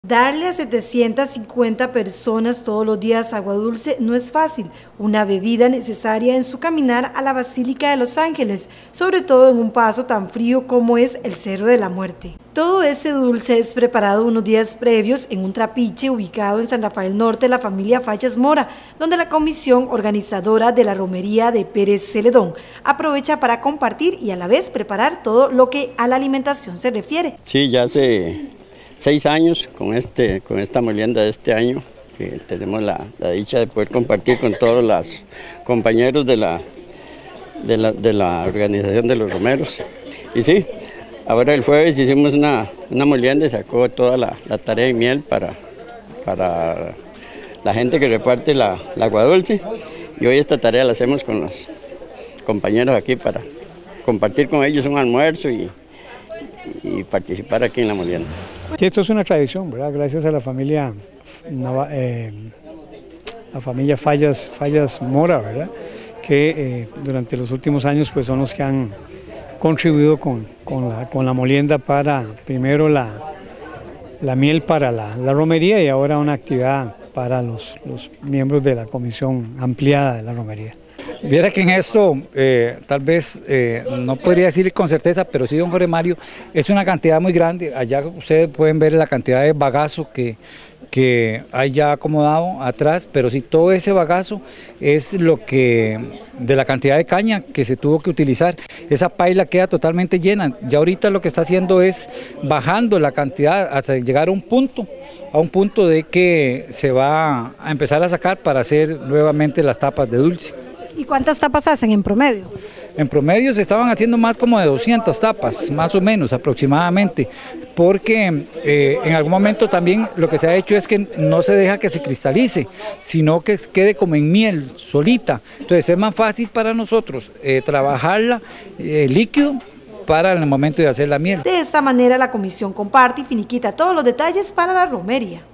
Darle a 750 personas todos los días agua dulce no es fácil, una bebida necesaria en su caminar a la Basílica de Los Ángeles, sobre todo en un paso tan frío como es el Cerro de la Muerte. Todo ese dulce es preparado unos días previos en un trapiche ubicado en San Rafael Norte de la familia Fallas Mora, donde la comisión organizadora de la romería de Pérez Celedón aprovecha para compartir y a la vez preparar todo lo que a la alimentación se refiere. Sí, ya hace 6 años con esta molienda de este año, que tenemos la dicha de poder compartir con todos los compañeros de la organización de los romeros. Y sí, ahora el jueves hicimos una molienda y sacó toda la tarea de miel para la gente que reparte la agua dulce. Y hoy esta tarea la hacemos con los compañeros aquí para compartir con ellos un almuerzo y participar aquí en la molienda. Sí, esto es una tradición, ¿verdad? Gracias a la familia Fallas Mora, ¿verdad? Que durante los últimos años pues son los que han contribuido con la molienda para primero la miel para la romería y ahora una actividad para los miembros de la comisión ampliada de la romería. Viera que en esto, tal vez, no podría decir con certeza, pero sí, don Jorge Mario, es una cantidad muy grande. Allá ustedes pueden ver la cantidad de bagazo que hay ya acomodado atrás, pero sí, todo ese bagazo es de la cantidad de caña que se tuvo que utilizar. Esa paila queda totalmente llena. Ya ahorita lo que está haciendo es bajando la cantidad hasta llegar a un punto de que se va a empezar a sacar para hacer nuevamente las tapas de dulce. ¿Y cuántas tapas hacen en promedio? En promedio se estaban haciendo más como de 200 tapas, más o menos aproximadamente, porque en algún momento también lo que se ha hecho es que no se deja que se cristalice, sino que quede como en miel, solita. Entonces es más fácil para nosotros trabajarla líquido para el momento de hacer la miel. De esta manera la comisión comparte y finiquita todos los detalles para la romería.